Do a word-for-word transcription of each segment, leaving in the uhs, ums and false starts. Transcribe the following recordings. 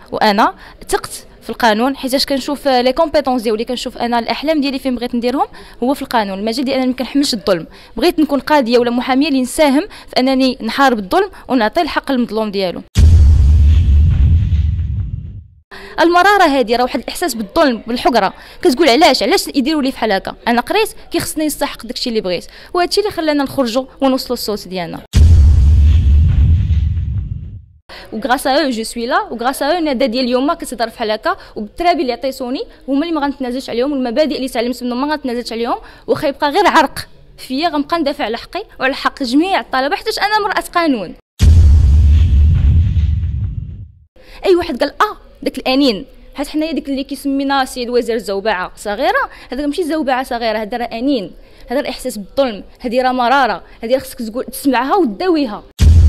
وانا ثقت في القانون، حيتاش كنشوف لي كومبيتونس ديالي، كنشوف انا الاحلام ديالي فين بغيت نديرهم هو في القانون. المجال ديالي انا ما كنحملش الظلم، بغيت نكون قاضيه ولا محاميه اللي نساهم في انني نحارب الظلم ونعطي الحق للمظلوم ديالو. المراره هذه راه واحد الاحساس بالظلم بالحقره، كتقول علاش علاش يديروا لي بحال هكا، انا قريت كيخصني نستحق داكشي اللي بغيت، وهذا الشيء اللي خلانا نخرجوا ونوصلوا الصوت ديالنا. وغراس ا جو سوي لا، وغراس ا ندى ديال اليوم كتهضر بحال هكا، وبالترابي اللي عطيتوني هما اللي ما غنتنازلش عليهم، والمبادئ اللي تعلمت منهم ما غنتنازلش عليهم، واخا يبقى غير عرق فيا غنبقى ندافع على حقي وعلى حق جميع الطلبه، حيت انا مرأة قانون. اي واحد قال اه داك الانين، حيت حنايا ديك اللي كيسمينا سيد وزير الزوبعه صغيره، هذا ماشي زوبعه صغيره، هذا راه انين، هذا الاحساس بالظلم، هذه راه مراره، هذه خصك تقول تسمعها وتداويها.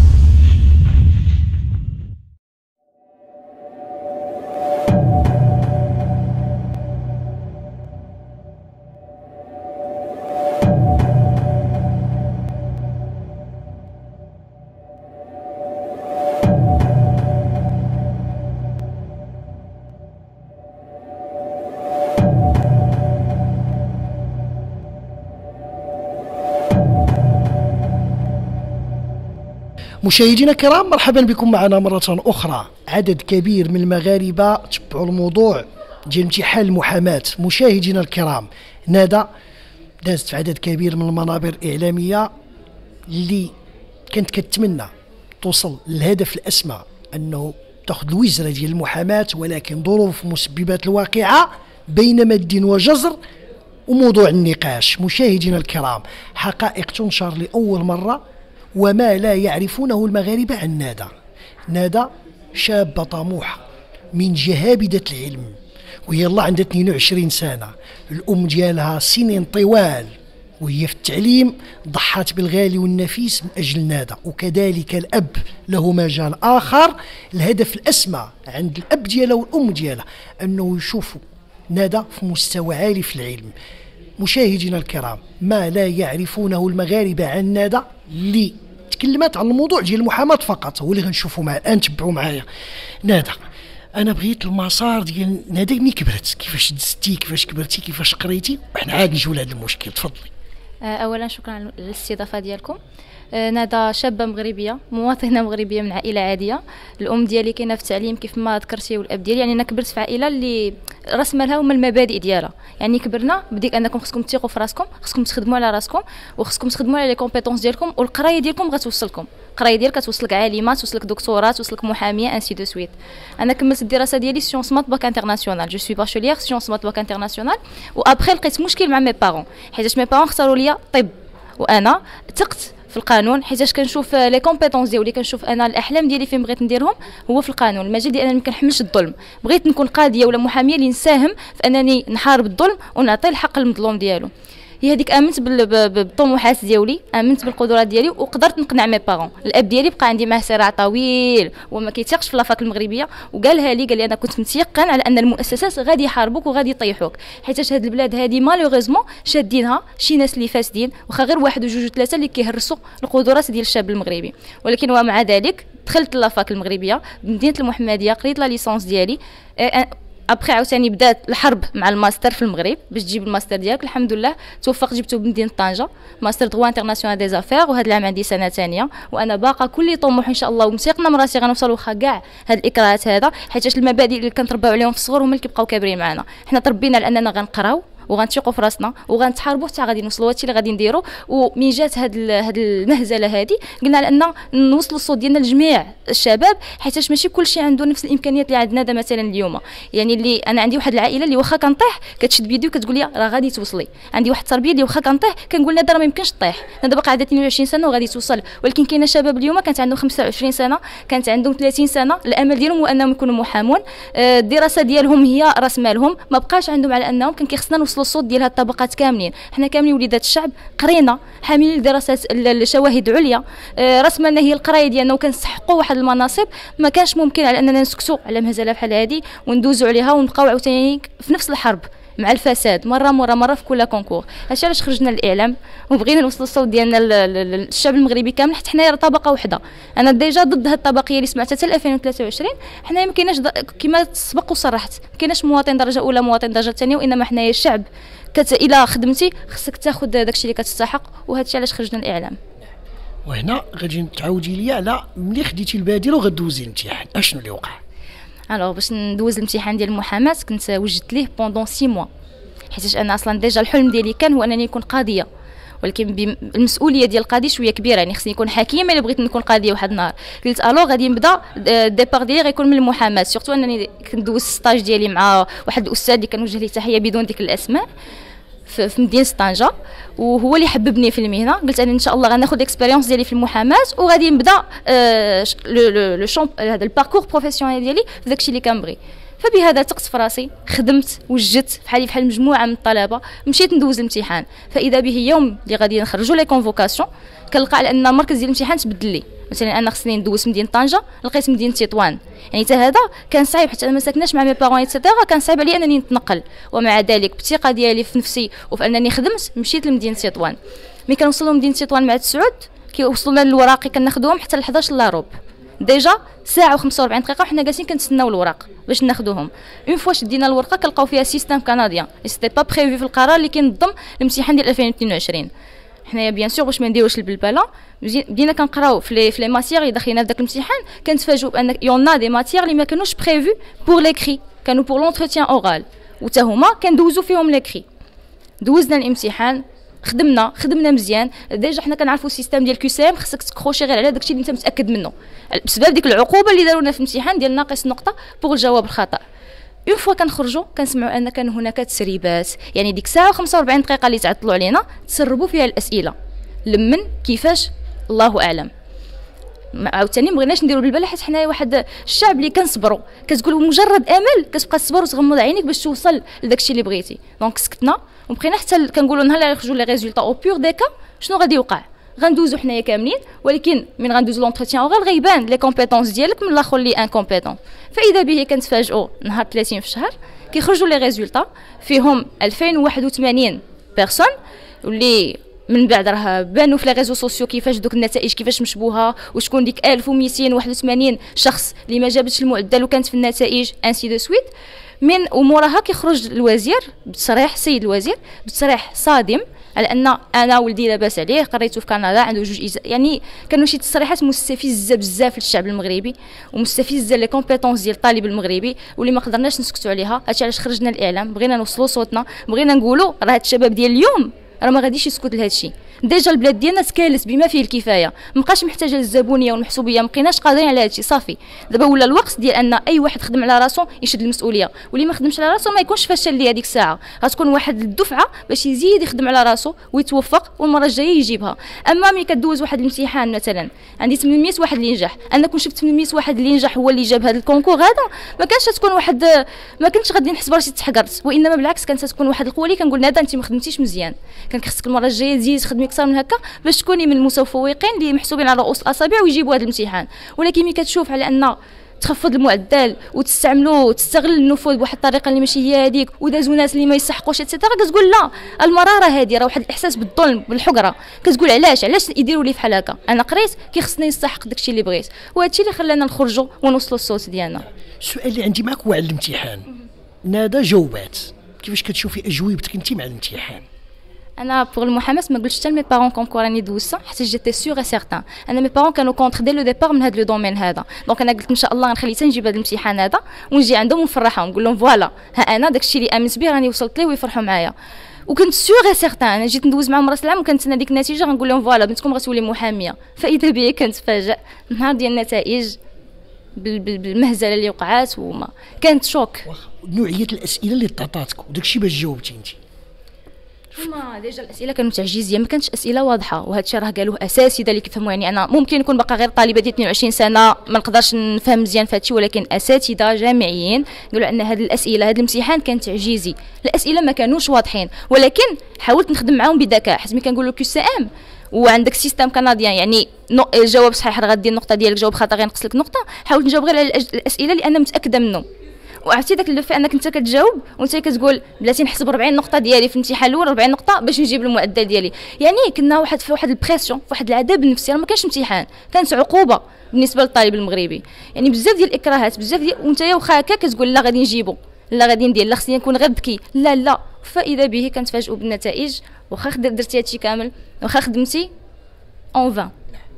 مشاهدينا الكرام، مرحبا بكم معنا مرة أخرى. عدد كبير من المغاربة تبعوا الموضوع ديال امتحان المحاماة. مشاهدينا الكرام، ندى دازت في عدد كبير من المنابر الإعلامية اللي كانت كتمنى توصل للهدف الأسمى، أنه تأخذ الوزرة ديال المحاماة، ولكن ظروف مسببات الواقعة بين مد وجزر وموضوع النقاش. مشاهدينا الكرام، حقائق تنشر لأول مرة وما لا يعرفونه المغاربة عن ندى. ندى شابة طموحة من جهابدة العلم، وهي الله عندها اثنين وعشرين سنة. الأم ديالها سنين طوال وهي في التعليم، ضحت بالغالي والنفيس من أجل ندى، وكذلك الأب له مجال آخر. الهدف الأسمى عند الأب ديالها والأم ديالها أنه يشوفوا ندى في مستوى عالي في العلم. مشاهدينا الكرام، ما لا يعرفونه المغاربة عن ندى اللي تكلمت عن الموضوع ديال المحاماة فقط هو اللي غنشوفوا معاه الآن. تبعوا معايا. ندى، أنا بغيت المسار ديال ندى ملي كبرت، كيفاش دزتي، كيفاش كبرتي، كيفاش قريتي، وحنا عاد نجيو لهذا المشكل. تفضلي. أولا شكرا على الاستضافة ديالكم. ندى شابة مغربية، مواطنة مغربية من عائلة عادية. الأم ديالي كاينة في التعليم كيف ما ذكرتي، والأب ديالي، يعني أنا كبرت في عائلة اللي راس مالها هما المبادئ ديالها. يعني كبرنا بديك أنكم خصكم تثيقوا في راسكم، خصكم تخدموا على راسكم، وخصكم تخدموا على لي كومبيتونس ديالكم، والقرايه ديالكم غتوصلكم. القرايه ديالك كتوصلك عالمه، توصلك دكتوراه، توصلك محاميه، انسي دو سويت. انا كملت الدراسه ديالي سيونس مات باك انترناسيونال، جو سوي باشوليير سيونس مات باك انترناسيونال. وابخي لقيت مشكل مع مي بارون، حيتاش مي بارون اختاروا ليا طب، وانا ثقت في القانون، حيتاش كنشوف لي كومبيتونس ديالي، كنشوف انا الاحلام ديالي فين بغيت نديرهم هو في القانون. المجال ديالي انا ما كنحملش الظلم، بغيت نكون قاضيه ولا محاميه اللي نساهم في انني نحارب الظلم ونعطي الحق للمظلوم ديالو. هي هذيك امنت بالطموحات ديالي، امنت بالقدرات ديالي، وقدرت نقنع مي بارون. الاب ديالي بقى عندي معاه صراع طويل وما كيتيقش في لافاك المغربيه، وقالها لي، قال لي انا كنت متيقن على ان المؤسسات غادي يحاربوك وغادي يطيحوك، حيت هاد البلاد هذه مالوغيزمون شادينها شي ناس اللي فاسدين، واخا غير واحد وجوج وثلاثه اللي كيهرسوا القدرات ديال الشاب المغربي. ولكن ومع ذلك دخلت لافاك المغربيه بمدينه المحمديه، قريت لا ليسونس ديالي. ابخي عاوتاني بدات الحرب مع الماستر في المغرب باش تجيب الماستر ديالك. الحمد لله توفقت، جبته بمدينه طنجه، ماستر دغوا انترناسيونال دي زافير، وهذا العام عندي سنه ثانيه، وانا باقه كل طموح ان شاء الله، ومتيقنه من راسي غنوصل واخا كاع هاد الاكراهات هذا، حيت المبادئ اللي كنترباو عليهم في الصغر هما اللي كيبقاو كابرين معنا. حنا تربينا لاننا غنقراو وغنثيقوا في راسنا وغنتحاربوا حتى غادي نوصلوا، هادشي اللي غادي نديروا. ومن جات هاد هاد المهزله هادي قلنا على ان نوصلوا الصوت ديالنا لجميع الشباب، حيتاش ماشي كلشي عنده نفس الامكانيات اللي عندنا دا مثلا اليوم. يعني اللي انا عندي واحد العائله اللي واخا كنطيح كتشد بيدي وكتقول لي راه غادي توصلي، عندي واحد التربيه اللي واخا كنطيح كنقول لها راه ما يمكنش طيح، انا دابا قاعده اثنين وعشرين سنه وغادي توصل. ولكن كاينه شباب اليوم كانت عندهم خمسة وعشرين سنه، كانت عندهم ثلاثين سنه، الامل ديالهم هو انهم يكونوا محامون، الدراسه ديالهم هي راس مالهم، ما بقاش عندهم على انهم كان كيخصنا نوصلوا الصوت ديال هاد الطبقات كاملين. حنا كاملين وليدات الشعب، قرينا، حاملين دراسات الشواهد عليا، راس مالنا هي القرايه ديالنا، وكنستحقوا واحد المناصب. ما كانش ممكن على اننا نسكتوا على مهزله بحال هذه وندوزوا عليها ونبقاو عاوتاني في نفس الحرب مع الفساد مره مره مره في كل كونكور. هادشي علاش خرجنا للاعلام وبغينا نوصلوا الصوت ديالنا للشعب المغربي كامل، حيت حنايا طبقه وحده. انا ديجا ضد هاد الطبقيه اللي سمعتها حتى ألفين وثلاثة وعشرين. حنايا ما كايناش كما سبق وصرحت، ما كايناش مواطن درجه اولى مواطن درجه ثانيه، وانما حنايا الشعب. كت... الى خدمتي خصك تاخذ داكشي اللي كتستحق، وهادشي علاش خرجنا للاعلام. وهنا غادي تعاودي لي على ملي خديتي البادره وغدوزي الامتحان، اشنو اللي وقع؟ الوغ باش ندوز الامتحان ديال المحاماه كنت وجدت ليه بوندون سي موا، حيتاش انا اصلا ديجا الحلم ديالي كان هو انني نكون قاضيه، ولكن المسؤوليه ديال القاضي شويه كبيره، يعني خصني نكون حكيمه الا بغيت نكون قاضيه واحد النهار. قلت الو غادي نبدا الديبار ديالي غيكون من المحاماه، سورتو انني كندوز ستاج ديالي مع واحد الاستاذ اللي كنوجه ليه تحيه بدون ذكر الاسماء في مدينه طنجه، وهو اللي حببني في المهنه. قلت انا ان شاء الله غناخذ الاكسبيريونس ديالي في المحاماه وغادي نبدا لو شامب هذا الباركور بروفيسيونيل ديالي في داكشي اللي كنبغي. فبهذا ثقت في راسي، خدمت، وجدت بحالي بحال مجموعه من الطلبه، مشيت ندوز الامتحان. فاذا به يوم اللي غادي نخرجوا لي كونفوكاسيون كنلقى على ان المركز ديال الامتحان تبدل لي. مثلا انا خصني ندوز في مدينه طنجه، لقيت مدينه تطوان، يعني حتى هذا كان صعيب حتى انا ما ساكناش مع مي بارون ايتترا، كان صعيب عليا انني نتنقل. ومع ذلك بالثقه ديالي في نفسي وفي انني خدمت مشيت لمدينه تطوان. ملي كنوصلوا لمدينه تطوان مع تسعود كيوصلوا لنا الوراقي كناخذوهم حتى ل حداش لا روب، ديجا ساعه وخمسة وأربعين دقيقه وحنا جالسين كنتسناو الوراق باش ناخذوهم. اون فوا شدينا الورقه كنلقاو فيها سيستيم كنديان سيتي با بريفي في القرار اللي كينظم الامتحان ديال ألفين واثنين وعشرين. حنايا بيان سور باش ما نديروش البلبله بدينا كنقراو في لي في لي ماتيير اللي داخلين في داك الامتحان، كنتفاجئوا بان يونا دي ماتيير اللي ما كانوش بريفي بور ليكري، كانوا بور لونتروتيان اورال، وتا هما كندوزو فيهم ليكري. دوزنا الامتحان، خدمنا خدمنا مزيان. ديجا حنا كنعرفوا السيستيم ديال كيو سي ام، خصك تكروشي غير على داكشي اللي انت متاكد منه، بسبب ديك العقوبه اللي دارونا في الامتحان ديال ناقص نقطه بوغ الجواب الخطا. اون فوا كنخرجوا كنسمعوا ان كان هناك تسريبات، يعني ديك ساعه وخمسة وأربعين دقيقه اللي تعطلوا علينا تسربوا فيها الاسئله. لمن كيفاش الله اعلم. عاوتاني مبغيناش نديروا بالبال، حيت حنايا واحد الشعب اللي كنصبروا، كتقول مجرد امل كتبقى تصبر وتغمض عينيك باش توصل لداكشي اللي بغيتي. دونك سكتنا وبقينا حتى كنقولوا نهار اللي يخرجوا لي ريزولطا او بيور ديكا شنو غادي يوقع. غندوزو حنايا كاملين، ولكن من غندوزو لونتروتيان اورال غيبان لي كومبيتونس ديالك من الاخر اللي انكومبيتون. فاذا به كنتفاجئوا نهار ثلاثين في الشهر كيخرجوا لي ريزولطا فيهم ألفين وواحد وثمانين بيرسون، واللي من بعد راه بانوا في لي ريزو سوسيو كيفاش دوك النتائج كيفاش مشبوهه، وشكون ديك ألف ومئتين وواحد وثمانين شخص اللي ما جابتش المعدل وكانت في النتائج انسي دو سويت. من وموراها كيخرج الوزير بتصريح، السيد الوزير بتصريح صادم على ان انا ولدي لاباس عليه، قريته في كندا عنده جوج إجا... يعني كانوا شي تصريحات مستفزه بزاف للشعب المغربي ومستفزه لي كومبيتونس ديال الطالب المغربي، واللي ما قدرناش نسكتوا عليها. هادشي علاش خرجنا الاعلام، بغينا نوصلوا صوتنا، بغينا نقولوا راه هاد الشباب ديال اليوم راه ما غاديش يسكت لهذا الشيء. ديجا البلاد ديالنا تكالس بما فيه الكفايه، مابقاش محتاجه للزبونيه والمحسوبيه، مابقيناش قادرين على هذا الشيء صافي. دابا ولا الوقت ديال ان اي واحد خدم على راسو يشد المسؤوليه، واللي ما خدمش على راسو ما يكونش فشل ليه هذيك الساعه، غتكون واحد الدفعه باش يزيد يخدم على راسو ويتوفق والمره الجايه يجيبها. اما ملي كدوز واحد الامتحان مثلا عندي ثمانمئة واحد اللي ينجح، انا كون شفت ثمانمئة واحد اللي ينجح هو اللي جاب هذا الكونكور هذا، ما كانش تكون واحد ما كنتش غادي نحس براسي تحقرت، وانما بالعكس كانت تكون واحد القوه اللي كنقول نادا انت ما خدمتيش مزيان، كان خصك المره الجايه تزيد تخدمي اكثر من هكا باش تكوني من المتفوقين اللي محسوبين على رؤوس الاصابع ويجيبوا هذا الامتحان. ولكن ملي كتشوف على ان تخفض المعدل وتستعملوا وتستغل النفوذ بواحد الطريقه اللي ماشي هي هذيك، ودازوا ناس اللي ما يستحقوش اتسيتيرا، كتقول لا المراره هذه راه واحد الاحساس بالظلم بالحقره، كتقول علاش علاش يديروا لي بحال هكا، انا قريت كيخصني نستحق داكشي اللي بغيت. وهذا الشيء اللي خلانا نخرجوا ونوصلوا الصوت ديالنا. السؤال اللي عندي معك هو على الامتحان، نادا جاوبات كيفاش كتشوفي اجوبتك انت مع الامتحان؟ انا بوغ المحاماه ما قلتش حتى لمي بارون كونكور راني دوزتها، حتى جيتي سيغ سيغتان انا مي بارون كانوا كونتر دي لو ديبار من هذا لو دومين هذا. دونك انا قلت ان شاء الله غنخلي حتى نجيب هذا الامتحان هذا ونجي عندهم ونفرحهم، نقول لهم فوالا ها انا داكشي اللي امنت به راني وصلت ليه ويفرحوا معايا. وكنت سيغ سيغتان انا جيت ندوز معهم راس العام وكنتسنى ديك النتيجه، غنقول لهم فوالا بنتكم غتولي محاميه. فاذا بيا كنتفاجئ نهار ديال النتائج بالمهزله اللي وقعات، وما كانت شوك. نوعيه الاسئله اللي تعطاتك وداكشي باش جاوبتي انت؟ هما ديجا الاسئله كانوا تعجيزيه، ما كانتش اسئله واضحه، وهذا الشيء راه قالوه اساسي ذلك يفهموا. يعني انا ممكن نكون باقا غير طالبه ديال اثنين وعشرين سنه ما نقدرش نفهم مزيان في هادشي، ولكن اساتذه جامعيين قالوا ان هذه الاسئله هذا الامتحان كان تعجيزي، الاسئله ما كانوش واضحين، ولكن حاولت نخدم معاهم بذكاء. حيت ملي كنقولوا كيو سي ام وعندك سيستم كنديان، يعني الجواب صحيح راه غدير النقطه ديالك، جواب خطا غينقص لك نقطه، حاولت نجاوب غير على الاسئله اللي انا متاكده منه. وعرفتي داك لو في انك انت كتجاوب وانت كتقول بلاتي نحسب أربعين نقطه ديالي في الامتحان الاول أربعين نقطه باش نجيب المعدل ديالي. يعني كنا واحد في واحد البريسيون، في واحد العذاب النفسي، راه ما كانش امتحان، كانت عقوبه بالنسبه للطالب المغربي. يعني بزاف ديال الاكراهات، بزاف ديال وانت واخا هكا كتقول لا غادي نجيبو، لا غادي ندير، لا خصني نكون غير ذكي، لا لا، فاذا به كنتفاجئوا بالنتائج. واخا درتي هادشي كامل، واخا خدمتي اون فان.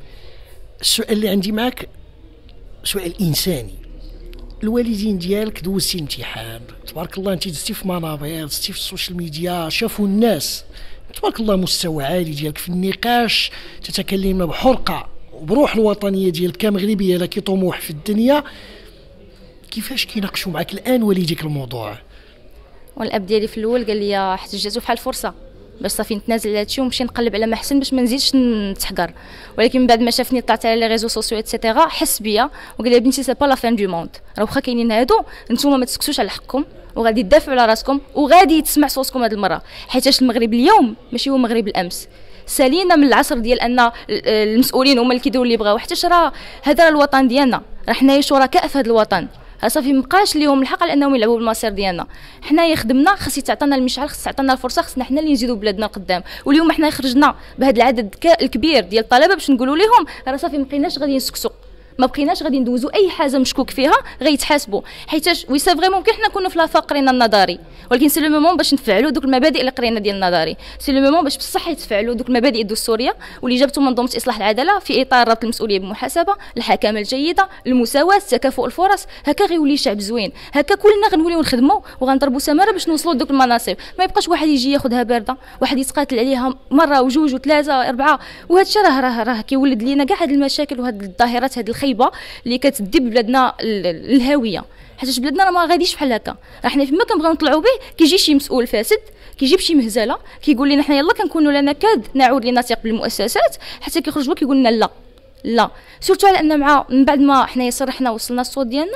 السؤال اللي عندي معك سؤال انساني. الوالدين ديالك دوزتي امتحان، تبارك الله انت دزتي في منابر، دزتي في السوشيال ميديا، شافوا الناس تبارك الله مستوى عالي ديالك في النقاش، تتكلم بحرقه وبروح الوطنيه ديالك كمغربيه لك طموح في الدنيا. كيفاش كيناقشوا معك الان والديك الموضوع؟ والاب ديالي في الاول قال لي احتجزوا بحال الفرصه باش صافي نتنازل على هادشي ونمشي نقلب على ما احسن باش ما نزيدش نتحقر. ولكن من بعد ما شافني طلعت على لي ريزو سوسيو ايتترا حس بيا وقال لي بنتي سي با لا فان دو موند، راه واخا كاينين هادو نتوما ما تسكتوش على حقكم وغادي تدافعوا على راسكم وغادي تسمع صوتكم هاد المره، حيتاش المغرب اليوم ماشي هو المغرب الامس. سالينا من العصر ديال ان المسؤولين هما اللي كيديروا اللي بغاو، حيتاش راه هذا الوطن ديالنا، راه حنايا شركاء في هذا الوطن، صافي مابقاش ليهم الحق على انهم يلعبوا بالمصير ديالنا. حنايا خدمنا، خص يتعطينا المشعل، خص تعطينا الفرصه، خصنا حنا اللي نزيدوا بلادنا قدام. واليوم حنا خرجنا بهذا العدد الكبير ديال الطلبه باش نقولوا لهم راه صافي ما بقيناش غادي نسكتوا، ما بقيناش غادي ندوزوا اي حاجه مشكوك فيها غيتحاسبوا. حيتاش وي سي فري ممكن حنا نكونوا في لافاق قرينا النظري، ولكن سي لو مومون باش نفعلوا دوك المبادئ اللي قرينا ديال النظري، سي لو مومون باش بصح يتفعلوا دوك المبادئ الدستوريه واللي جابتهم منظومه اصلاح العداله في اطار ربط المسؤوليه بالمحاسبه، الحكامه الجيده، المساواه، تكافؤ الفرص. هكا غيولي الشعب زوين، هكا كلنا غنوليو نخدموا وغنضربوا سماره باش نوصلوا لدوك المناصب. ما يبقاش واحد يجي ياخذها بارده، واحد يتقاتل عليها مره وجوج وثلاثه اربعه، وهذا الشيء راه راه راه كيولد لينا كاع هاد المشاكل وهاد الظاهرات، هاد الخيبه اللي كتدب بلادنا الهاويه. حيتاش بلادنا راه ما غاديش بحال هكا، راه حنا فيما كنبغيو نطلعوا به كيجي شي مسؤول فاسد كيجيب شي مهزله كيقول لنا حنا يلا كنكونوا لنا كاد نعود لنثق بالمؤسسات، حتى كيخرج هو كيقول لنا لا لا. سورتو على ان مع من بعد ما حنا صرحنا وصلنا الصوت ديالنا،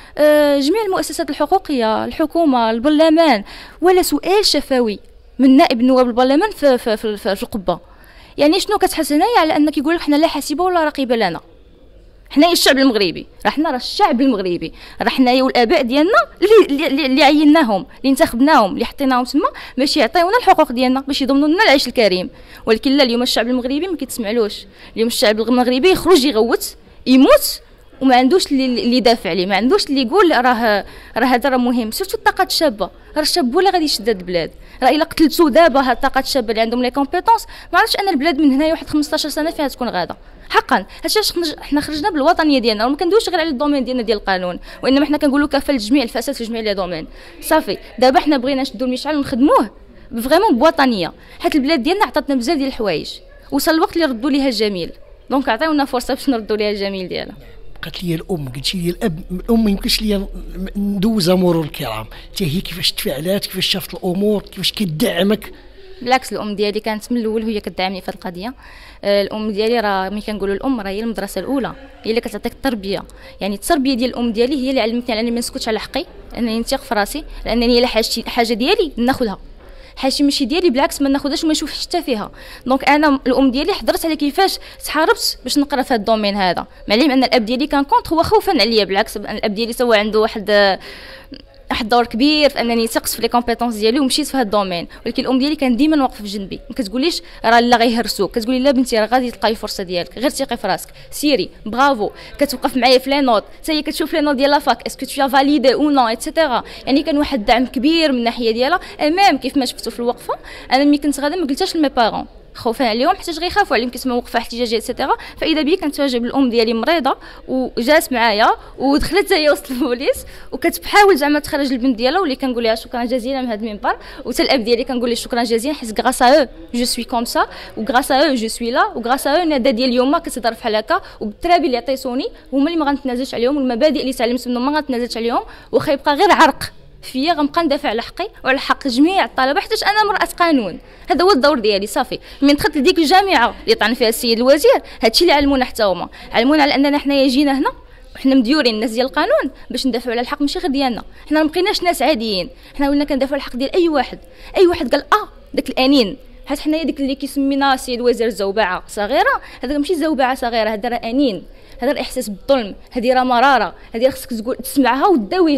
آه جميع المؤسسات الحقوقيه، الحكومه، البرلمان، ولا سؤال شفوي من نائب نواب البرلمان في في في, في, في القبه. يعني شنو كتحس هنايا على ان كيقول لك حنا لا حاسبه ولا رقيبه لنا، حنايا الشعب المغربي، راه حنا راه الشعب المغربي، راه حنايا والاباء ديالنا اللي اللي, اللي عيناهم، اللي انتخبناهم، اللي حطيناهم تما باش يعطيونا الحقوق ديالنا، باش يضمنوا لنا العيش الكريم. ولكن لا، اليوم الشعب المغربي ما كيتسمعلوش، اليوم الشعب المغربي يخرج يغوت يموت وما عندوش اللي اللي يدافع عليه، ما عندوش اللي يقول راه راه هذا راه مهم. سورتو الطاقات الشابه، راه الشاب هو اللي غادي يشد هاد البلاد. راه الا قتلتو دابا هاد الطاقات الشابه اللي عندهم لي كومبيتونس، ما عرفتش ان البلاد من هنايا واحد خمسطاش سنه فيها تكون غاده حقا. هادشي حنا خرجنا بالوطنيه ديالنا وما كندويش غير على الدومين ديالنا ديال القانون، وانما حنا كنقولوا كفل جميع الفساد في جميع لي دومين. صافي دابا حنا بغينا نشدوا المشعل ونخدموه فريمون بوطنيه، حيت البلاد ديالنا عطاتنا بزاف ديال الحوايج، وصل الوقت اللي ردوا ليها الجميل. دونك عطيونا فرصه باش نردوا ليها الجميل ديالها. قالت لي الام، قلت لي الاب، الام ما يمكنش لي ندوزها مرور الكرام، حتى هي كيفاش تفاعلات، كيفاش شافت الامور، كيفاش كتدعمك. بالعكس الام ديالي كانت من الاول وهي كتدعمني في هذه القضيه. الام ديالي راه ملي كنقولوا الام راه هي المدرسه الاولى، هي اللي كتعطيك التربيه. يعني التربيه ديال الام ديالي هي اللي علمتني على انني ما نسكتش على حقي، انني نثق في راسي، لانني الا حاجه ديالي ناخذها، حاجه ماشي ديالي بالعكس ما ناخذهاش وما نشوفش حتى فيها. دونك انا الام ديالي حضرت على كيفاش تحاربت باش نقرا في هذا الدومين هذا، مع العلم ان الاب ديالي كان كونتر، هو خوفا عليا. بالعكس الاب ديالي سوا عنده واحد واحد الدور كبير في انني ثقت في لي كومبيتونس ديالي ومشيت في هذا الدومين. ولكن الام ديالي كان ديما واقفه في جنبي، ما كتقوليش راه لا غيهرسوك، كتقولي لا بنتي راه غادي تلقاي الفرصه ديالك، غير ثقي في راسك، سيري برافو. كتوقف معايا في لي نوت، حتى هي كتشوف لي نوت ديال لافاك اسكو تو فاليدي او نو ايتترا. يعني كان واحد الدعم كبير من الناحيه ديالها. امام كيف ما شفتوا في الوقفه، انا ملي كنت غادا ما قلتهاش لمي بارون خوفا عليهم حيت غيخافوا عليهم كيسمعوا وقفه احتجاجيه ايتترا. فاذا بي كنتواجه بالام ديالي مريضه وجات معايا ودخلت هي وسط البوليس وكتحاول زعما تخرج البنت ديالها، واللي كنقول لها شكرا جزيلا من هذا المنبر. وتا الاب ديالي كنقول ليه شكرا جزيلا حيت غراس ا او جو سوي كوم سا، وغراس ا او جو سوي لا، وغراس ا او الندى ديال اليوم كتهضر بحال هكا، وبالترابي اللي عطيتوني هما اللي ما غنتنازلش عليهم، والمبادئ اللي تعلمت منهم ما غنتنازلش عليهم، واخا يبقى غير عرق فيا غنبقى ندافع على حقي وعلى حق جميع الطلبه، حيت انا مراه قانون. هذا هو الدور ديالي. صافي من دخلت لديك الجامعه اللي طعن فيها السيد الوزير، هادشي اللي علمونا حتى هما، علمونا على اننا حنايا جينا هنا وحنا مديورين الناس ديال القانون باش ندافعوا على الحق ماشي غير ديالنا. حنا ما بقيناش ناس عاديين، حنا ولينا كندافعوا على الحق ديال اي واحد. اي واحد قال اه داك الانين، حيت حنايا ديك اللي كيسمينا السيد الوزير الزوبعه صغيره، هذا ماشي زوبعه صغيره، هذا راه انين، هذا الاحساس بالظلم، هذه راه مراره، هذه خصك تقول تسمعها وتداويها.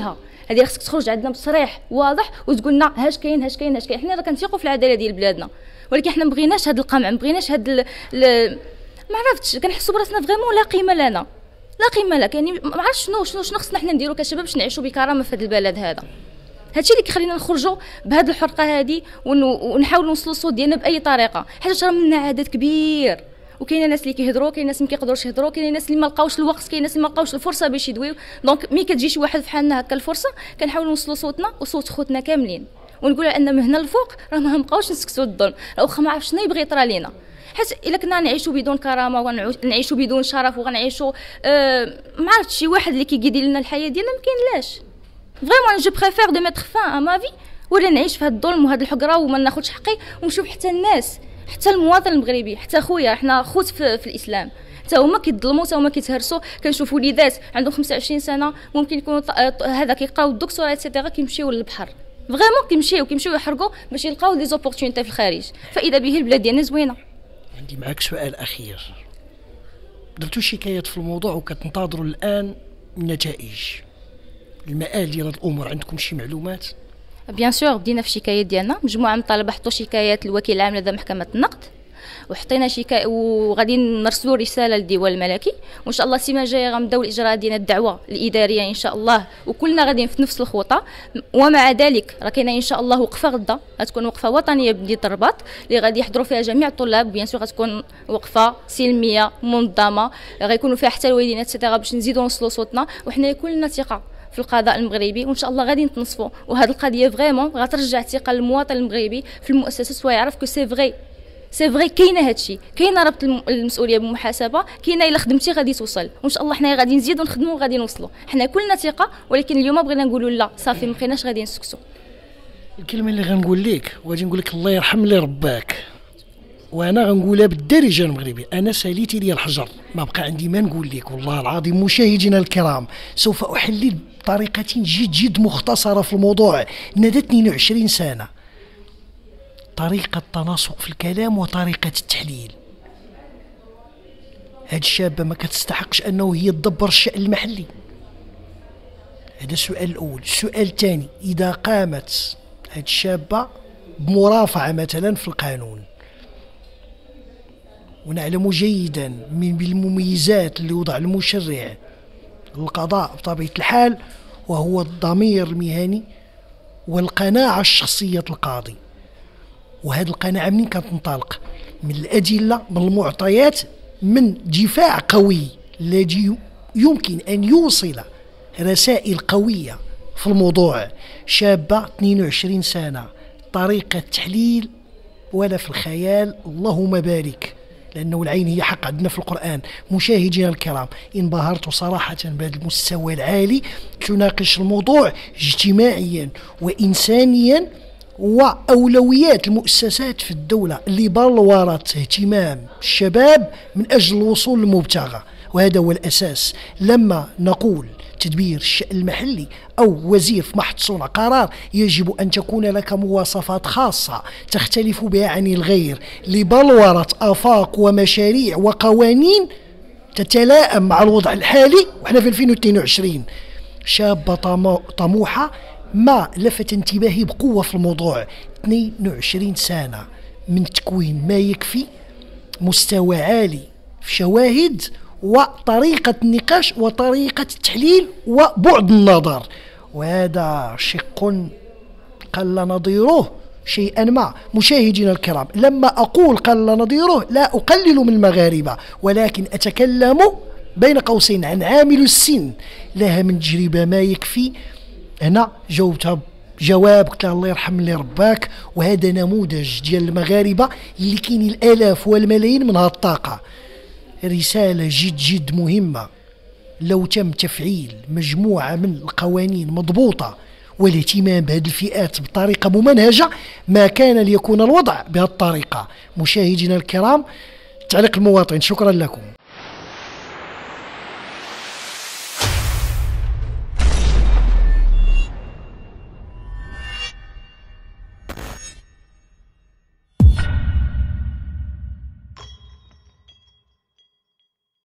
هذه خصك تخرج عندنا بتصريح واضح وتقول لنا هاش كاين هاش كاين هاش كاين. حنا راه كنثيقوا في العداله ديال بلادنا، ولكن حنا ما بغيناش هذا القمع، ما بغيناش هذا ال... ال... ما عرفتش، كنحسوا براسنا فريمون لا قيمه لنا، لا قيمه لك. يعني ما عرفتش شنو شنو شنو خصنا حنا نديروا كشباب باش نعيشوا بكرامه في هذا البلد هذا. هادشي اللي كيخلينا نخرجوا بهذه الحرقه هذه ونحاولوا نوصلوا الصوت ديالنا باي طريقه، حيت راه منا عدد كبير وكاين ناس اللي كيهضروا، كاين ناس ما كيقدروش يهضروا، كاين ناس اللي ما لقاوش الوقت، كاين ناس اللي ما لقاوش الفرصه باش يدويو. دونك ملي كتجي شي واحد بحالنا هكا الفرصه كنحاولوا نوصلوا صوتنا وصوت خوتنا كاملين ونقولوا ان من هنا الفوق راه ما نبقاوش نسكتوا الظلم، راه واخا ما عرفش شنو يبغي يطرى لينا. حيت الا كنا نعيشوا بدون كرامه ونعيشوا بدون شرف وغنعيشوا آه ما عرفتش شي واحد اللي كيقيد لنا الحياه ديالنا ما كاينلاش. فريمون جو بريفير دو ميتر فان ا ما في ولا نعيش في هذا الظلم وهذه الحقره وما ناخذش حقي، ونشوف حتى الناس، حتى المواطن المغربي، حتى خويا حنا خوت في, في الاسلام، حتى هما كيظلموا، حتى هما كيتهرسوا. كنشوف وليدات عندهم خمسة وعشرين سنه ممكن يكونوا هذا كيقراو الدكتوراه ايتترا كيمشيو للبحر، فريمون كيمشيو كيمشيو يحرقوا باش يلقاو دي زوبورتونيتي في الخارج. فاذا به البلاد ديالنا زوينه. عندي معك سؤال اخير، درتوا شكايات في الموضوع وكتنتظروا الان النتائج، المآل ديال هاد الامور عندكم شي معلومات؟ بيان سور بدينا في الشكايات ديالنا، مجموعه من الطلبه حطوا شكايات للوكيل العام لدى محكمه النقد، وحطينا شكايه وغادي نرسلوا رساله للديوان الملكي، وان شاء الله السيمانه الجايه غنبداو الاجراءات ديالنا الدعوه الاداريه ان شاء الله، وكلنا غاديين في نفس الخطه. ومع ذلك راه كاينه ان شاء الله وقفه غدا، غتكون وقفه وطنيه بمدينه الرباط اللي غادي يحضروا فيها جميع الطلاب، بيان سور غتكون وقفه سلميه منظمه غيكونوا فيها حتى الوالدين اتسيتيرا باش نزيدوا نوصلوا صوتنا، وحنا كلنا ثقه في القضاء المغربي، وان شاء الله غادي نتنصفوا. وهذه القضيه فريمون غترجع الثقه للمواطن المغربي في المؤسسات ويعرف كو سي فغي سي فغي كاينه هادشي، كاينه ربط المسؤوليه بالمحاسبه، كاينه الا خدمتي غادي توصل، وان شاء الله حنا غادي نزيدوا نخدموا وغادي نوصلوا. حنا كلنا ثقه، ولكن اليوم بغينا نقولوا لا صافي ما بقيناش غادي نسكتوا. الكلمه اللي غنقول لك وغادي نقول لك الله يرحم اللي رباك، وانا غنقولها بالدارجه المغربي، انا ساليتي لي الحجر، ما بقى عندي ما نقول لك. والله العظيم مشاهدينا الكرام سوف احلل بطريقه جد جد مختصره في الموضوع. ندى اثنين وعشرين سنه، طريقه التناسق في الكلام وطريقه التحليل. هاد الشابه ما كتستحقش انه هي تدبر الشأن المحلي. هذا السؤال الاول. السؤال الثاني، اذا قامت هاد الشابه بمرافعه مثلا في القانون، ونعلم جيدا من بالمميزات اللي وضع المشرع للقضاء بطبيعة الحال، وهو الضمير المهني والقناعة الشخصية القاضي. وهذه القناعة منين كتنطلق؟ من الأدلة، من المعطيات، من دفاع قوي الذي يمكن أن يوصل رسائل قوية في الموضوع. شابة اثنين وعشرين سنة، طريقة تحليل ولا في الخيال، اللهم بارك، لأنه العين هي حق عندنا في القرآن. مشاهدينا الكرام، انبهرت صراحة بهذا المستوى العالي، تناقش الموضوع اجتماعيا وإنسانيا وأولويات المؤسسات في الدولة اللي بلورت اهتمام الشباب من أجل الوصول للمبتغى، وهذا هو الأساس. لما نقول تدبير الشأن المحلي أو وزير في محط صنع قرار، يجب أن تكون لك مواصفات خاصة تختلف بها عن الغير، لبلورة آفاق ومشاريع وقوانين تتلائم مع الوضع الحالي. وإحنا في ألفين واثنين وعشرين. شابة طموحة ما لفت انتباهي بقوة في الموضوع، اثنين وعشرين سنة من تكوين ما يكفي، مستوى عالي في شواهد وطريقة النقاش وطريقة التحليل وبعد النظر، وهذا شق قل نظيره شيئا ما. مشاهدينا الكرام، لما أقول قل نظيره لا أقلل من المغاربة، ولكن أتكلم بين قوسين عن عامل السن لها من تجربة ما يكفي. هنا جاوبتها جواب قلت الله يرحم اللي رباك، وهذا نموذج ديال المغاربة اللي كاين الآلاف والملايين من هذه الطاقة. رسالة جد جد مهمة. لو تم تفعيل مجموعة من القوانين مضبوطة والاهتمام بهذه الفئات بطريقة ممنهجة، ما كان ليكون الوضع بهذه الطريقة. مشاهدينا الكرام، تعليق المواطن. شكرا لكم.